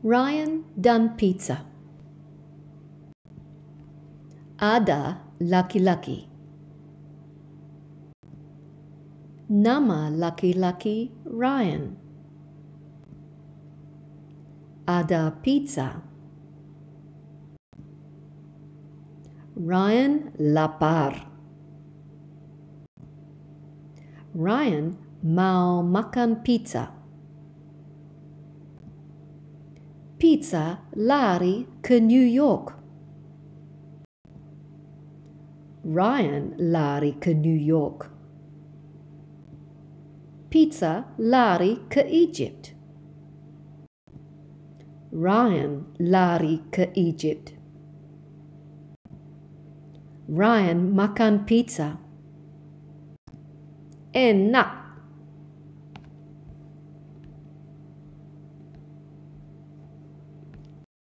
Ryan dan pizza. Ada laki-laki. Nama laki-laki Ryan. Ada pizza. Ryan lapar. Ryan mau makan pizza. Pizza lari ke New York. Ryan lari ke New York. Pizza lari ke Egypt. Ryan lari ke Egypt. Ryan makan pizza. Enak.